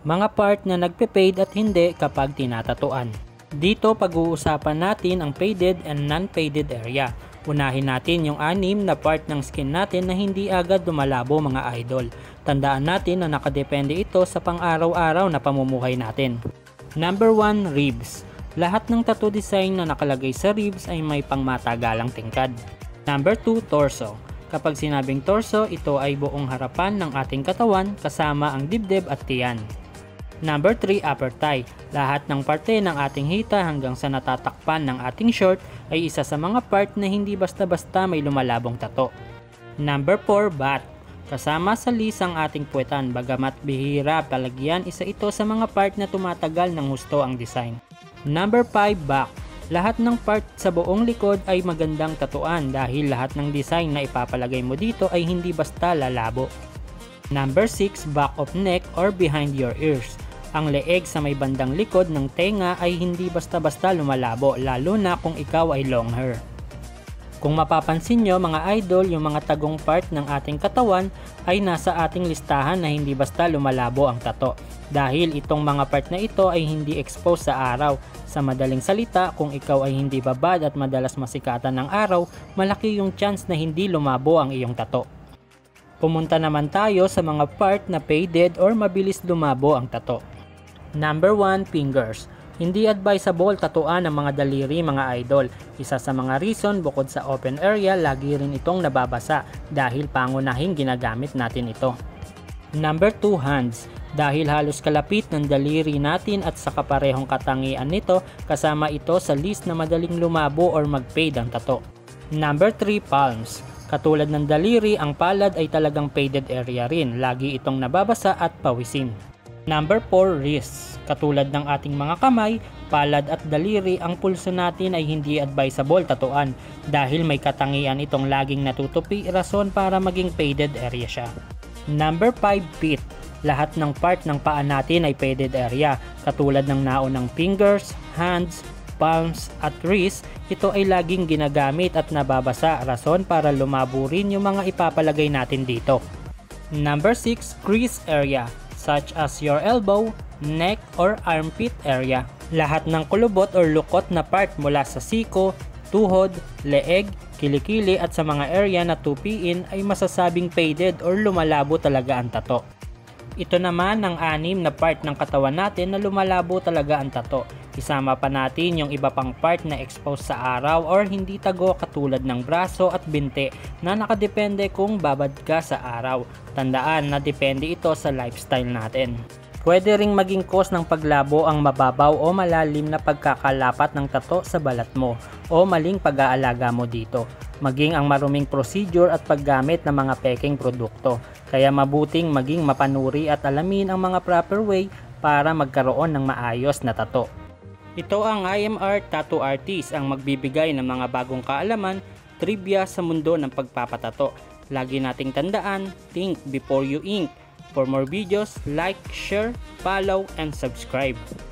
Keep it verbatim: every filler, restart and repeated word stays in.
mga part na nagpe-fade at hindi kapag tinatatuan. Dito pag-uusapan natin ang faded and non-faded area. Unahin natin yung anim na part ng skin natin na hindi agad lumalabo mga idol. Tandaan natin na nakadepende ito sa pang-araw-araw na pamumuhay natin. Number one, ribs. Lahat ng tattoo design na nakalagay sa ribs ay may pangmatagalang tingkad. Number two, torso. Kapag sinabing torso, ito ay buong harapan ng ating katawan kasama ang dibdib at tiyan. Number three, upper thigh. Lahat ng parte ng ating hita hanggang sa natatakpan ng ating short ay isa sa mga part na hindi basta-basta may lumalabong tato. Number four, butt. Kasama sa list ang ating puwetan, bagamat bihira palagyan, isa ito sa mga part na tumatagal ng husto ang design. Number five, back. Lahat ng part sa buong likod ay magandang tatuan dahil lahat ng design na ipapalagay mo dito ay hindi basta lalabo. Number six, back of neck or behind your ears. Ang leeg sa may bandang likod ng tenga ay hindi basta-basta lumalabo, lalo na kung ikaw ay long hair. Kung mapapansin nyo mga idol, yung mga tagong part ng ating katawan ay nasa ating listahan na hindi basta lumalabo ang tato. Dahil itong mga part na ito ay hindi exposed sa araw. Sa madaling salita, kung ikaw ay hindi babad at madalas masikatan ng araw, malaki yung chance na hindi lumabo ang iyong tato. Pumunta naman tayo sa mga part na faded or mabilis lumabo ang tato. Number one, fingers. Hindi advisable tatuan ang mga daliri mga idol. Isa sa mga reason bukod sa open area, lagi rin itong nababasa dahil pangunahing ginagamit natin ito. Number two, hands. Dahil halos kalapit ng daliri natin at sa kaparehong katangian nito, kasama ito sa list na madaling lumabo or mag-fade ang tato. Number three, palms. Katulad ng daliri, ang palad ay talagang faded area rin. Lagi itong nababasa at pawisin. Number four, wrists. Katulad ng ating mga kamay, palad at daliri, ang pulso natin ay hindi advisable tatuan dahil may katangian itong laging natutupi, rason para maging faded area siya. Number five, feet. Lahat ng part ng paa natin ay faded area. Katulad ng naunang fingers, hands, palms at wrist, ito ay laging ginagamit at nababasa, rason para lumabo rin yung mga ipapalagay natin dito. Number six, crease area, such as your elbow, neck, or armpit area. Lahat ng kulubot or lukot na part mula sa siko, tuhod, leeg, kilikili at sa mga area na tupiin ay masasabing faded or lumalabo talaga ang tato. Ito naman ang anim na part ng katawan natin na lumalabo talaga ang tato. Isama pa natin yung iba pang part na exposed sa araw or hindi tago katulad ng braso at binti na nakadepende kung babad ka sa araw. Tandaan na depende ito sa lifestyle natin. Pwede ring maging cause ng paglabo ang mababaw o malalim na pagkakalapat ng tato sa balat mo o maling pag-aalaga mo dito. Maging ang maruming procedure at paggamit ng mga peking produkto. Kaya mabuting maging mapanuri at alamin ang mga proper way para magkaroon ng maayos na tato. Ito ang I M R Tattoo Artist, ang magbibigay ng mga bagong kaalaman, trivia sa mundo ng pagpapatato. Lagi nating tandaan, think before you ink. For more videos, like, share, follow, and subscribe.